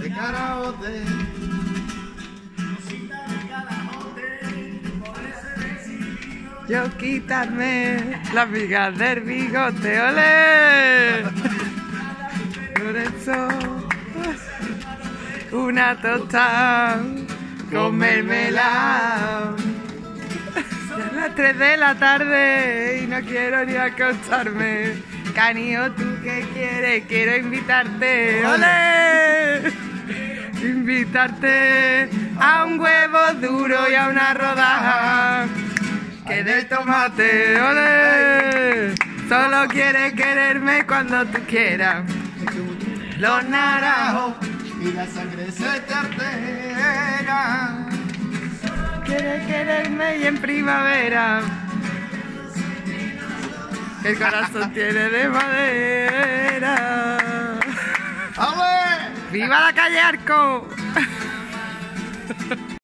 de karaoke. Yo quitarme las vigas del bigote, ¡ole! Por eso, una tostada con mermelada. Son las 3 de la tarde y no quiero ni acostarme. Canio, ¿tú qué quieres? Quiero invitarte, ¡ole! Invitarte a un huevo duro y a una rodaja que de tomate, ¡ole! Solo quieres quererme cuando tú quieras. Los naranjos Y la sangre se te altera. quieres quererme y en primavera el corazón tiene de madera. ¡Ale! ¡Viva la calle Arco!